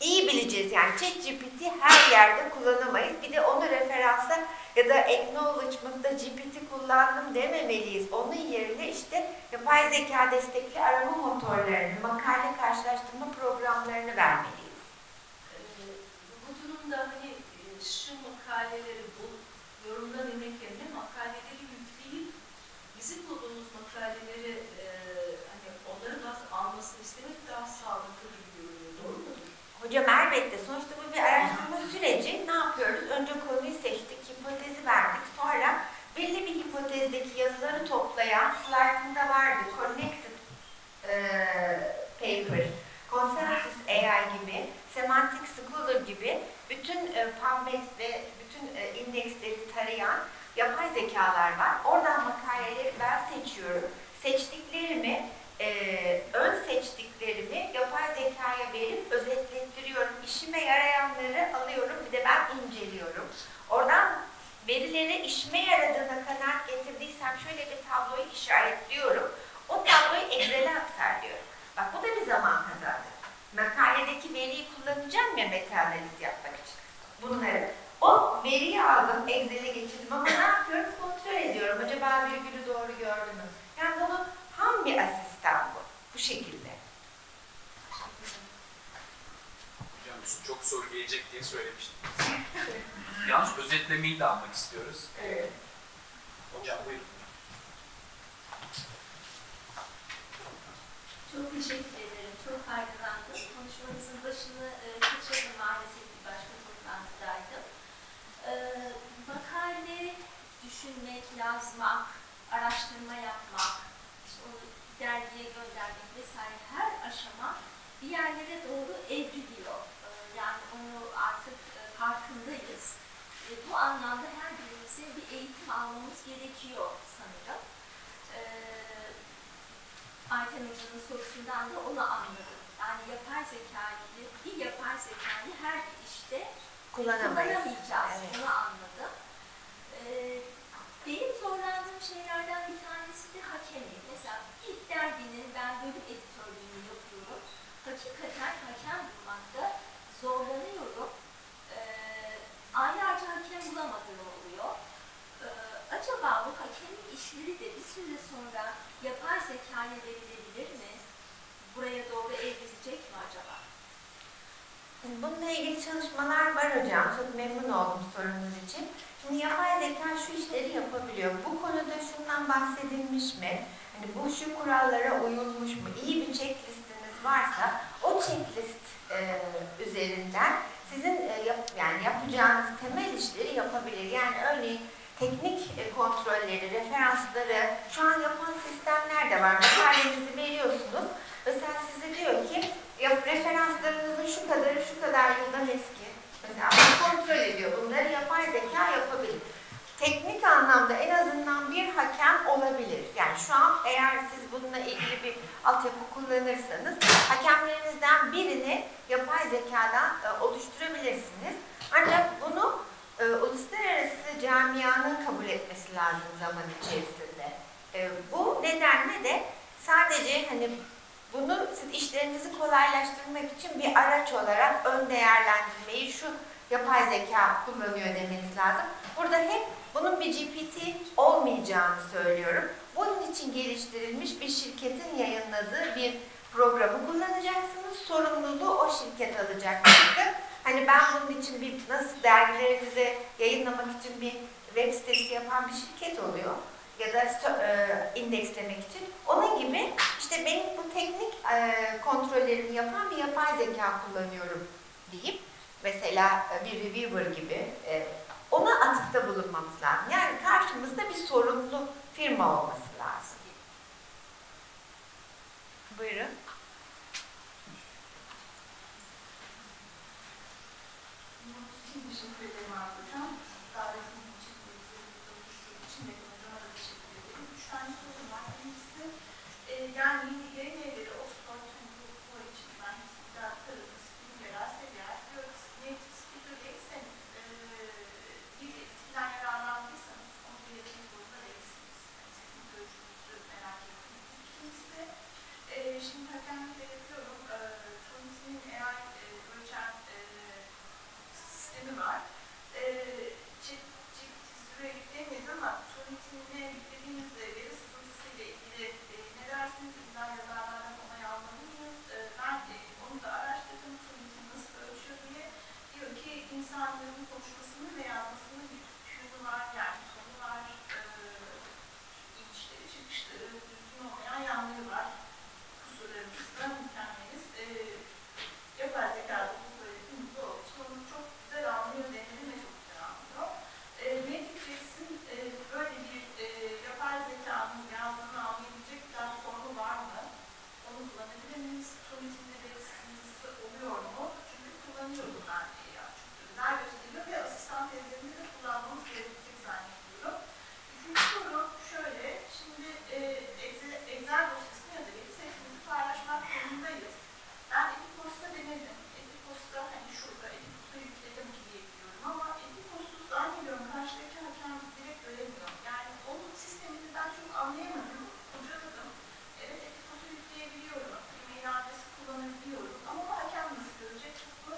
iyi bileceğiz. Yani ChatGPT her yerde kullanamayız. Bir de onu referansa ya da acknowledgement'da G P T kullandım dememeliyiz. Onun yerine işte yapay zeka destekli arama motorlarını, makale karşılaştırma programlarını vermeliyiz. Ee, bu durumda hani şu makaleleri bul, yorumlanabilmek yerine makaleleri yükleyip bizim bulduğumuz makaleleri e, hani onların nasıl almasını istemek daha sağlıklı gibi görünüyor. Doğru mudur? Hocam elbette. Sonuçta bu bir araştırma süreci. Ne yapıyoruz? Önce konuyu seçtik, hipotezi verdik. Sonra belli bir hipotezdeki yazıları toplayan, slaytında vardı, Connected e, Paper, Consensus A I gibi, Semantic Scholar gibi bütün e, PubMed ve bütün e, indeksleri tarayan yapay zekalar var. Oradan makaleleri ben seçiyorum. Seçtiklerimi, e, ön seçtiklerimi yapay zekaya verip özetlettiriyorum. İşime yarayanları alıyorum, bir de ben inceliyorum. Oradan verileri işime yaradığına kanaat getirdiysem şöyle bir tabloyu işaretliyorum. O tabloyu Excel'e aktarıyorum. Bak bu da bir zaman kazandı. Makaledeki veriyi kullanacağım ya meta-analiz yapmak için. Bunları. O veriyi aldım, Excel'e geçirdim ama ne yapıyorum? Kontrol ediyorum. Acaba virgülü doğru gördüm mü? Yani bunu ham bir asistan bu. Bu şekilde. Hocam çok soru gelecek diye söylemiştim. Yalnız özetlemeyi de almak istiyoruz. Evet. Hocam buyurun. Çok teşekkür ederim. Çok faydalandım. Konuşmanızın başını e, kaçırdım maalesef, bir başka toplantıdaydım. E, makale düşünmek, yazmak, araştırma yapmak, işte onu dergiye göndermek vesaire her aşama bir yerlere doğru evriliyor. E, yani onu artık e, farkındayız. E, bu anlamda her birimizin bir eğitim almamız gerekiyor sanırım. E, Ayten Hoca'nın sorusundan da onu anladım. Yani yapay zekayı, bir yapay zekayı her bir işte kullanamayacağız. Evet. Onu anladım. Ee, benim zorlandığım şeylerden bir tanesi de hakemlik. Mesela bir derginin ben bölüm editörlüğünü yapıyorum. Hakikaten hakem bulmakta zorlanıyorum. Ee, aylarca hakem bulamadığım oluyor. Ee, acaba bu hakemin işleri de bir süre sonra yapay zekaya verilebilir mi? Buraya doğru evrilecek mi acaba? Bununla ilgili çalışmalar var hocam. Çok memnun oldum sorunuz için. Şimdi yapay zeka şu işleri yapabiliyor. Bu konuda şundan bahsedilmiş mi? Hani bu şu kurallara uyulmuş mu? İyi bir checklistiniz varsa o checklist e, üzerinden sizin e, yap, yani yapacağınız temel işleri yapabilir. Yani örneğin teknik e, kontrolleri, referansları şu an yapan sistemler de var. Makalenizi veriyorsunuz. Mesela size diyor ki yap, referanslarınızın şu kadarı şu kadar yıldan eski. Mesela bunu kontrol ediyor. Bunları yapay zeka yapabilir. Teknik anlamda en azından bir hakem olabilir. Yani şu an eğer siz bununla ilgili bir altyapı kullanırsanız hakemlerinizden birini yapay zekadan e, oluşturabilirsiniz. Ancak bunu e, uluslararası camianın kabul etmesi lazım zaman içerisinde. E, bu nedenle de sadece hani bunu siz işlerinizi kolaylaştırmak için bir araç olarak ön değerlendirmeyi şu yapay zeka kullanıyor demeniz lazım. Burada hep bunun bir G P T olmayacağını söylüyorum. Bunun için geliştirilmiş bir şirketin yayınladığı bir programı kullanacaksınız. Sorumluluğu o şirket alacak. Hani ben bunun için bir nasıl dergilerinize yayınlamak için bir web sitesi yapan bir şirket oluyor. Ya da e, indekslemek için. Onun gibi işte benim bu teknik e, kontrollerimi yapan bir yapay zeka kullanıyorum deyip mesela bir reviewer gibi e, ona atıfta bulunmamız lazım. Yani karşımızda bir sorumlu firma olması lazım. Buyurun. Teşekkür ederim hocam. Davetiniz için, konuştuğum için ve hocama da teşekkür ederim. Üç tane sorum var. Birincisi, e, yani yayın evleri, Oxford, bu için ben daha tarafı, spikerler, seviyer, native speaker değilseniz, e, bir etkiden yararlandıysanız, onu belirtmek zorunda değilsiniz. Yani sizin görüşünüzü merak ettim. İkincisi, e, şimdi hakemlik de yapıyorum. E, turizmin eğer e, ölçen sistemi var. E, çift çift süre yükleyemeyiz ama Turnitin'e yüklediğimizde veri sızıntısı ile ilgili e, ne dersiniz? İzler yazarlardan onay almalı mıyız? E, ben de onu da araştırdım. Turnitin nasıl ölçüyor diye. Diyor ki insanların konuşmasının ve yazmasının bir tüyünü var, yani sonu var, e, inişleri, çıkışları, düzgün olmayan yanları var. Kusurlarımızda mükemmeliz. E, yapay zekada bu böyle hızlı olduğu için onu çok güzel anlıyor denedim ve çok güzel anlıyor. E, Matrix'in e, böyle bir e, yapay zekanın yazdığını anlayabilecek platformu var mı? Onu kullanabilir miyiz? Turnitin'de veri sızıntısı oluyor mu? Çünkü kullanıyorum ben de ya. Çünkü güzel gösteriyor ve asistan tezlerinde de kullanmamız gerekecek zannediyorum. Üçüncü soru şöyle, şimdi e, Excel dosyasını ya da veri setimizi paylaşmak zorundayız. Ben Epicos'ta denedim. Epicos'ta hani şurada Epicos'a yükledim ki diye biliyorum ama Epicos'u zannediyorum karşıdaki hakem direkt göremiyor. Yani onun sistemini ben çok anlayamadım, kurcaladım. Evet, Epicos'u yükleyebiliyorum, e-mail adresi kullanabiliyorum ama bu hakem nasıl görecek kısmı?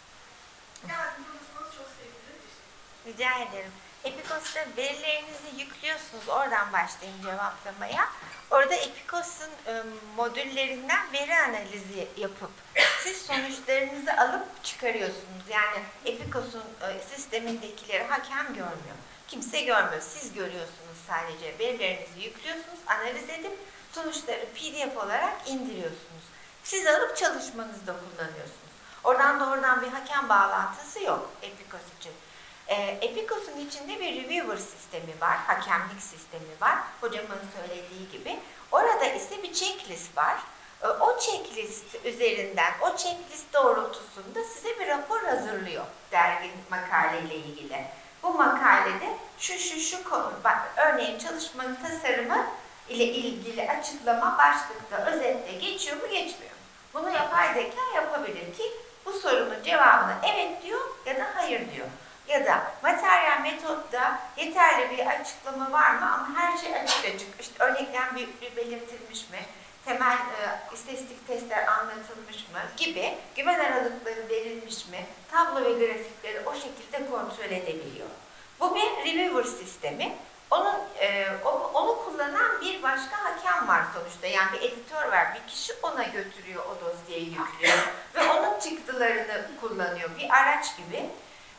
Yardımcı olursanız çok sevinirim. Rica ederim. Epicos'ta verilerinizi yüklüyorsunuz. Oradan başlayın cevaplamaya. Orada Epicos'un e, modüllerinden veri analizi yapıp siz sonuçlarınızı alıp çıkarıyorsunuz. Yani Epicos'un e, sistemindekileri hakem görmüyor. Kimse görmüyor. Siz görüyorsunuz sadece. Verilerinizi yüklüyorsunuz, analiz edip sonuçları P D F olarak indiriyorsunuz. Siz alıp çalışmanızda kullanıyorsunuz. Oradan doğrudan bir hakem bağlantısı yok Epicos için. E, Epicos'un içinde bir reviewer sistemi var, hakemlik sistemi var. Hocamın söylediği gibi. Orada ise bir checklist var. E, o checklist üzerinden, o checklist doğrultusunda size bir rapor hazırlıyor dergi makaleyle ilgili. Bu makalede şu şu şu konu, bak, örneğin çalışmanın tasarımı ile ilgili açıklama başlıkta, özette geçiyor mu geçmiyor mu? Bunu yapay zeka yapabilir ki bu sorunun cevabını evet diyor ya da hayır diyor. Ya da materyal metotta yeterli bir açıklama var mı ama her şey açık açık. İşte örneklem büyüklüğü belirtilmiş mi? Temel e, istatistik testler anlatılmış mı? Gibi güven aralıkları verilmiş mi? Tablo ve grafikleri o şekilde kontrol edebiliyor. Bu bir reviewer sistemi. Onun, e, onu, onu kullanan bir başka hakem var sonuçta. Yani bir editör var. Bir kişi ona götürüyor, o dosyayı yüklüyor. Ve onun çıktılarını kullanıyor. Bir araç gibi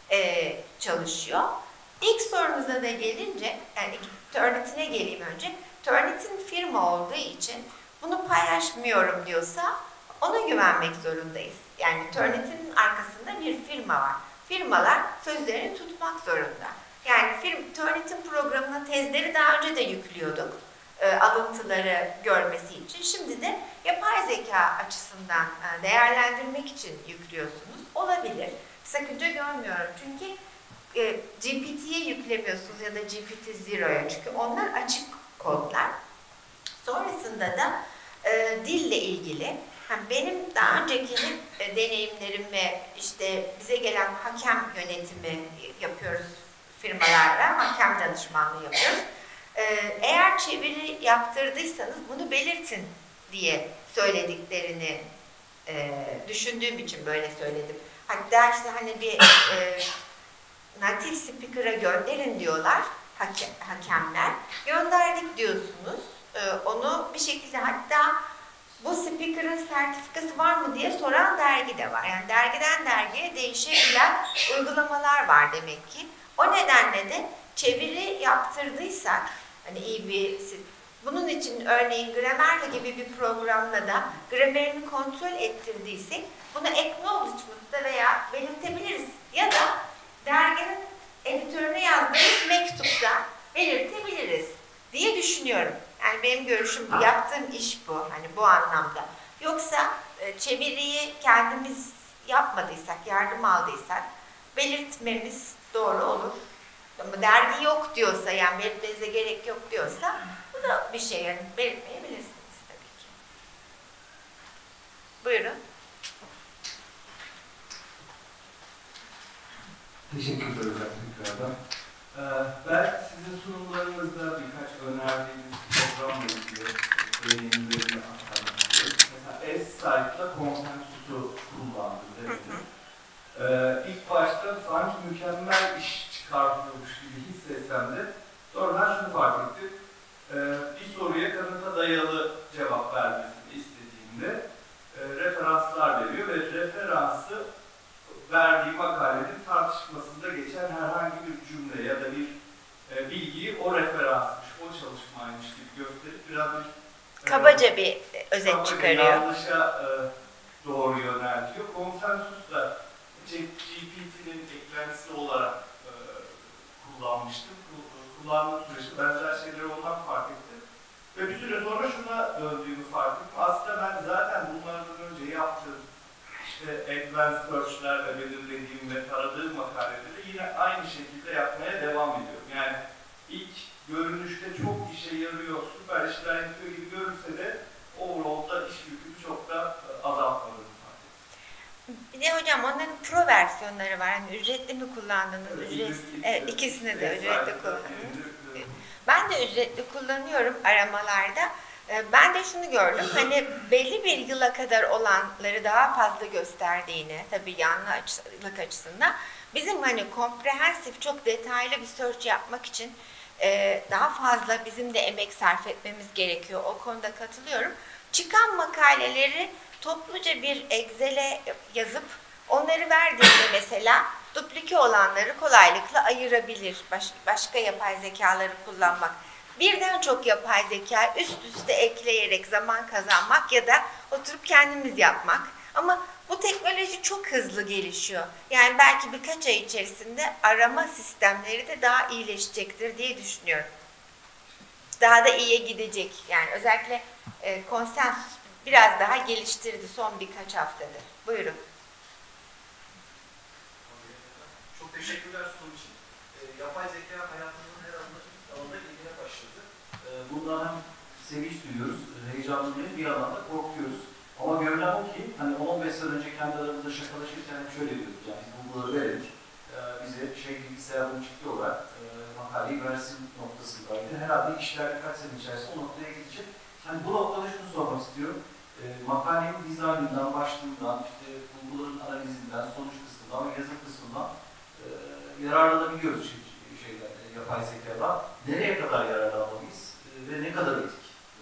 e, çalışıyor. İlk sorunuza da gelince, yani Turnitin'e geleyim önce. Turnitin firma olduğu için bunu paylaşmıyorum diyorsa ona güvenmek zorundayız. Yani Turnitin'in arkasında bir firma var. Firmalar sözlerini tutmak zorunda. Yani firm, Turnitin programına tezleri daha önce de yüklüyorduk. E, alıntıları görmesi için. Şimdi de yapay zeka açısından e, değerlendirmek için yüklüyorsunuz. Olabilir. Sakınca görmüyorum. Çünkü e, G P T'ye yüklemiyorsunuz ya da G P T Zero'ya. Çünkü onlar açık kodlar. Sonrasında da e, dille ilgili. Yani benim daha önceki e, deneyimlerim ve işte bize gelen hakem yönetimi yapıyoruz firmalarla, hakem danışmanlığı yapıyoruz. Ee, eğer çeviri yaptırdıysanız bunu belirtin diye söylediklerini e, düşündüğüm için böyle söyledim. Hatta işte hani bir e, native speaker'a gönderin diyorlar hakem, hakemler. Gönderdik diyorsunuz. E, onu bir şekilde, hatta bu speaker'ın sertifikası var mı diye soran dergi de var. Yani dergiden dergiye değişebilen uygulamalar var demek ki. O nedenle de çeviri yaptırdıysak, hani iyi bir, bunun için örneğin Grammarly gibi bir programla da gramerini kontrol ettirdiysek bunu acknowledgement'ta veya belirtebiliriz. Ya da derginin editörüne yazdığımız mektupta belirtebiliriz diye düşünüyorum. Yani benim görüşüm bu, yaptığım iş bu, hani bu anlamda. Yoksa çeviriyi kendimiz yapmadıysak, yardım aldıysak belirtmemiz doğru olur. Ama dergi yok diyorsa, yani belirtmenize gerek yok diyorsa, bu da bir şey, yani belirtmeyebilirsiniz tabii ki. Buyurun. Teşekkürler hocam tekrardan. Ee, belki sizin sunumlarınızda birkaç önerdiğiniz programla ilgili deneyimlerini aktarmak istiyorum. Mesela S-Site'la konsensusu kullandım dedim. Ee, ilk başta sanki mükemmel iş çıkartıyormuş gibi hissetsem de sonradan şunu fark ettim. Ee, bir soruya kanıta dayalı cevap vermesini istediğimde e, referanslar veriyor ve referansı verdiği makalenin tartışmasında geçen herhangi bir cümle ya da bir e, bilgiyi o referansmış, o çalışmaymış gibi gösterip biraz bir Kabaca bir özet kabaca çıkarıyor. yanlışa e, doğru yöneltiyor. Konsensus da G P T'nin eklentisi olarak e, kullanmıştım. Kullandığım süreçte benzer şeyleri ondan fark ettim. Ve bir süre sonra şuna döndüğümü fark ettim. Aslında ben zaten bunlardan önce yaptığım işte advanced search'lerle belirlediğim ve taradığım makaleleri yine aynı şekilde yapmaya devam ediyorum. Yani ilk görünüşte çok işe yarıyor, süper işler yapıyor gibi görünse de overall'da iş yükünü çok da azaltmadığını fark ettim. Bir de hocam onların pro versiyonları var. Yani ücretli mi kullandınız? Evet, Ücretsiz. ikisi- Evet, ikisini de ücretli kullandım. kullandım. Ben de ücretli kullanıyorum aramalarda. Ee, Ben de şunu gördüm, hani belli bir yıla kadar olanları daha fazla gösterdiğini, tabii yanlışlık açısından, bizim hani komprehensif, çok detaylı bir search yapmak için e, daha fazla bizim de emek sarf etmemiz gerekiyor. O konuda katılıyorum. Çıkan makaleleri topluca bir Excel'e yazıp onları verdiğinde mesela duplike olanları kolaylıkla ayırabilir. Baş, başka yapay zekaları kullanmak. Birden çok yapay zeka üst üste ekleyerek zaman kazanmak ya da oturup kendimiz yapmak. Ama bu teknoloji çok hızlı gelişiyor. Yani belki birkaç ay içerisinde arama sistemleri de daha iyileşecektir diye düşünüyorum. Daha da iyiye gidecek. Yani özellikle e, konsensus biraz daha geliştirdi son birkaç haftadır. Buyurun. Çok teşekkürler sunum için. E, yapay zeka hayatımızın her alanında, alanında ilgine başladı. E, bundan hem sevinç duyuyoruz, heyecanlıyız, bir yandan da korkuyoruz. Ama görünen o ki, hani on on beş sene önce kendi aramızda şakalaşırken hep şöyle diyorduk, yani Google'ları verelim, e, bize şey bilgisayarın çıktı olarak e, makaleyi versin noktasındaydı. Herhalde işler birkaç sene içerisinde o noktaya gidecek. Hani bu noktada şunu sormak istiyorum. E, makalenin dizaynından, başlığından, işte Google'ların analizinden, sonuç kısmından ve yazım kısmından e, yararlanabiliyoruz şey, şeyden, yapay zekadan. Nereye kadar yararlanmalıyız e, ve ne kadar etik?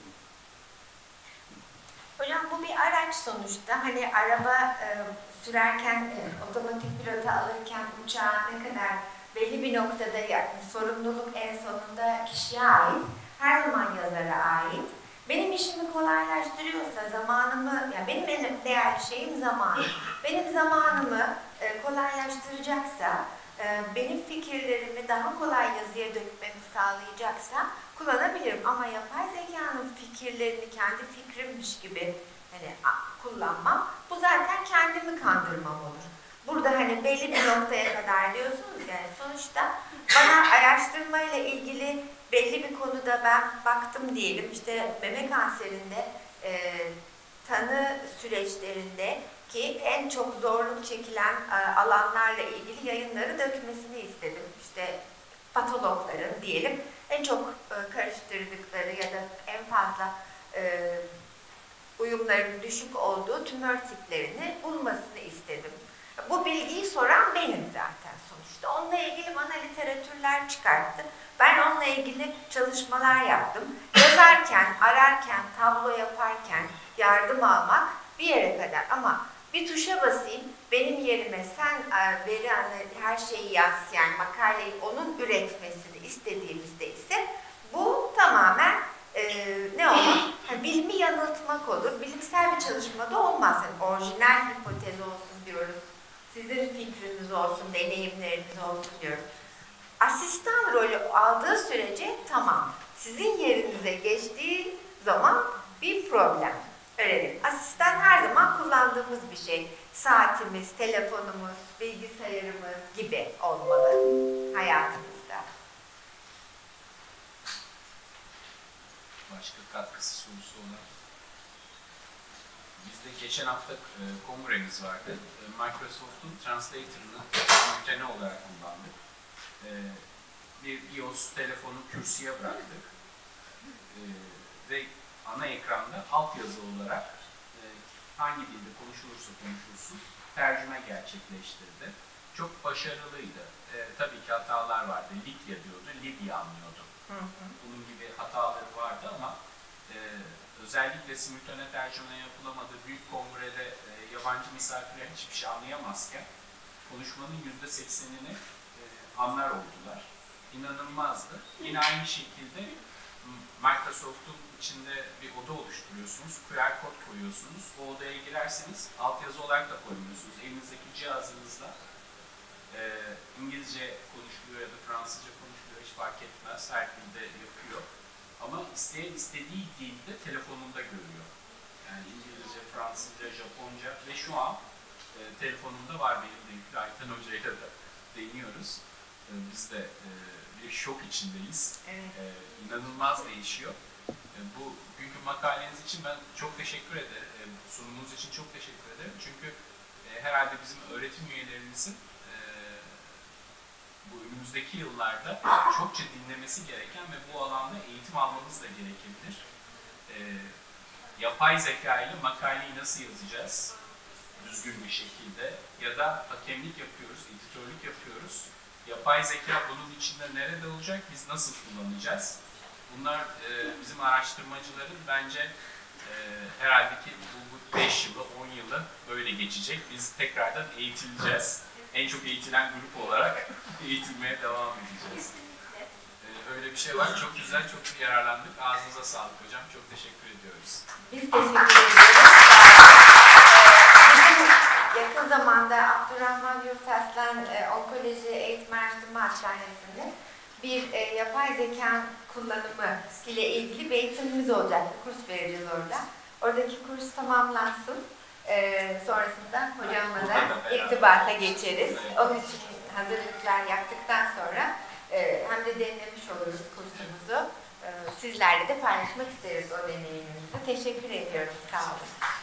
Hocam bu bir araç sonuçta. Hani araba e, sürerken, e, otomatik pilota alırken uçağa ne kadar belli bir noktada, yani sorumluluk en sonunda kişiye ait, her zaman yazara ait. Benim işimi kolaylaştırıyorsa, zamanımı, yani benim en değerli şeyim zaman. Benim zamanımı e, kolaylaştıracaksa, e, benim fikirlerimi daha kolay yazıya dökmemi sağlayacaksa kullanabilirim. Ama yapay zekanın fikirlerini kendi fikrimmiş gibi hani kullanmam, bu zaten kendimi kandırmam olur. Burada hani belli bir noktaya kadar diyorsunuz, yani sonuçta bana araştırmayla ilgili belli bir konuda ben baktım diyelim, işte meme kanserinde e, tanı süreçlerinde ki en çok zorluk çekilen e, alanlarla ilgili yayınları dökmesini istedim. İşte patologların diyelim en çok e, karıştırdıkları ya da en fazla e, uyumların düşük olduğu tümör tiplerini bulmasını istedim. Bu bilgiyi soran benim zaten sonuçta. Onunla ilgili bana literatürler çıkarttı. Ben onunla ilgili çalışmalar yaptım. Yazarken, ararken, tablo yaparken yardım almak bir yere kadar. Ama bir tuşa basayım, benim yerime sen veri her şeyi yaz, yani makaleyi onun üretmesini istediğimizde ise bu tamamen e, ne olur? Yani bilimi yanıltmak olur. Bilimsel bir çalışmada olmaz. Yani orijinal hipotez olsun diyoruz. Sizin fikriniz olsun, deneyimleriniz olsun diyoruz. Asistan rolü aldığı sürece tamam. Sizin yerinize geçtiği zaman bir problem. Öyle değil. Asistan her zaman kullandığımız bir şey. Saatimiz, telefonumuz, bilgisayarımız gibi olmalı hayatımızda. Başka katkısı sorusu olan. Bizde geçen hafta e, kongremiz vardı. E, Microsoft'un Translator'ını simultane olarak kullandık. E, bir iOS telefonu kürsüye bıraktık. E, ve ana ekranda altyazı olarak e, hangi dilde konuşulursa konuşulsun tercüme gerçekleştirdi. Çok başarılıydı. E, tabii ki hatalar vardı. Lidya diyordu, Lidya anlıyordu. Hı hı. Bunun gibi hataları vardı ama e, özellikle simultane tercüme yapılamadığı büyük kongrede e, yabancı misafirler hiçbir şey anlayamazken konuşmanın yüzde seksenini e, anlar oldular. İnanılmazdı. Yine aynı şekilde Microsoft'un içinde bir oda oluşturuyorsunuz, Q R kod koyuyorsunuz. O odaya girerseniz altyazı olarak da koymuyorsunuz. Elinizdeki cihazınızla e, İngilizce konuşuluyor ya da Fransızca konuşuluyor, hiç fark etmez. Her dilde yapıyor. Ama isteyen istediği dilde telefonunda görüyor. Yani İngilizce, Fransızca, Japonca ve şu an e, telefonumda var benim de yüklü Ayten Hoca'yla da deniyoruz. E, biz de e, bir şok içindeyiz. Evet. E, inanılmaz değişiyor. E, bu bugünkü makaleniz için ben çok teşekkür ederim. E, sunumunuz için çok teşekkür ederim. Çünkü e, herhalde bizim öğretim üyelerimizin e, bu önümüzdeki yıllarda çokça dinlemesi gereken ve bu alanda eğitim almamız da gerekebilir. E, yapay zeka ile makaleyi nasıl yazacağız? Düzgün bir şekilde ya da hakemlik yapıyoruz, editörlük yapıyoruz. Yapay zeka bunun içinde nerede olacak, biz nasıl kullanacağız? Bunlar e, bizim araştırmacıların bence e, herhalde ki bu beş yılı, on yılı böyle geçecek. Biz tekrardan eğitileceğiz. En çok eğitilen grup olarak eğitilmeye devam edeceğiz. E, öyle bir şey var. Çok güzel, çok yararlandık. Ağzınıza sağlık hocam. Çok teşekkür ediyoruz. Biz teşekkür ediyoruz. Bizim yakın zamanda Abdurrahman Yurtaslan e, Onkoloji Eğitim Araştırma Hastanesi'nde bir e, yapay zeka kullanımı ile ilgili bir eğitimimiz olacak. Bir kurs vereceğiz orada. Oradaki kurs tamamlansın. E, sonrasında hocamla da irtibata geçeriz. Onun için hazırlıklar yaptıktan sonra e, hem de deneyimlemiş oluruz kursumuzu. E, sizlerle de paylaşmak isteriz o deneyimimizi. Teşekkür ediyorum. Sağ olun.